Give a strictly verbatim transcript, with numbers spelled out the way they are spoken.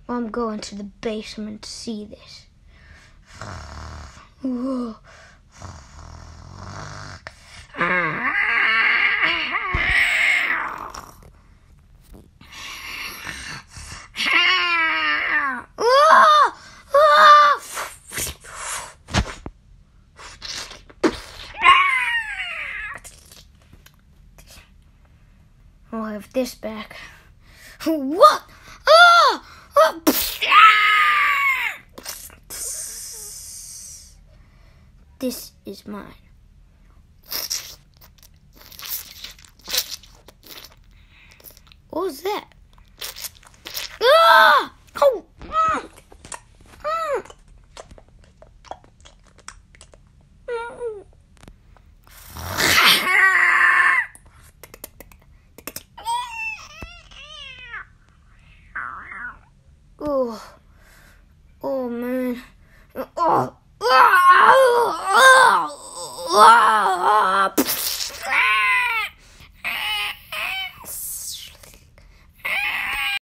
I'm going to the basement to see this. Whoa. I'll have this back. What? Ah! Ah! This is mine. What was that? Ah! Oh! Mm. Mm. Oh.